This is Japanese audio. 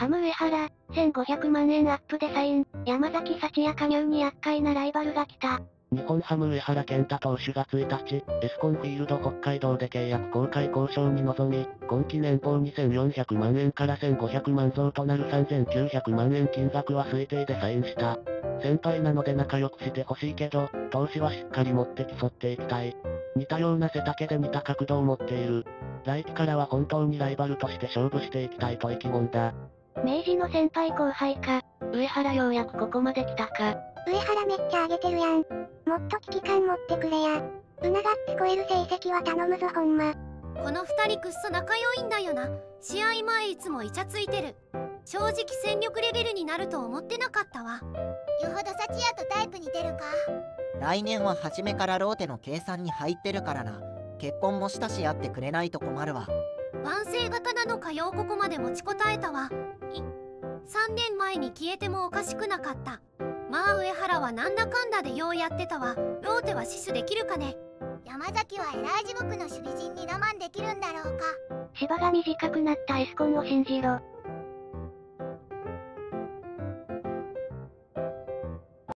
ハム上原、1500万円アップでサイン。山崎幸也加入に厄介なライバルが来た。 日本ハム上原健太投手が1日、エスコンフィールド北海道で契約更改交渉に臨み、今季年俸2400万円から1500万増となる3900万円金額は推定でサインした。先輩なので仲良くしてほしいけど、投資はしっかり持って競っていきたい。似たような背丈で似た角度を持っている。来季からは本当にライバルとして勝負していきたいと意気込んだ。 明治の先輩後輩か。上原ようやくここまで来たか。 上原めっちゃ上げてるやん。もっと危機感持ってくれや。うながって超える成績は頼むぞほんま。 この二人くっそ仲良いんだよな。試合前いつもイチャついてる。正直戦力レベルになると思ってなかったわ。 よほど幸也とタイプ似てるか。 来年は初めからローテの計算に入ってるからな。結婚もしたしやってくれないと困るわ。 万世型なのかようここまで持ちこたえたわ。3年前に消えてもおかしくなかった。まあ上原はなんだかんだでようやってたわ。ローテは死守できるかね。 山崎はエラージ僕の守備陣に我慢できるんだろうか。 芝が短くなったエスコンを信じろ。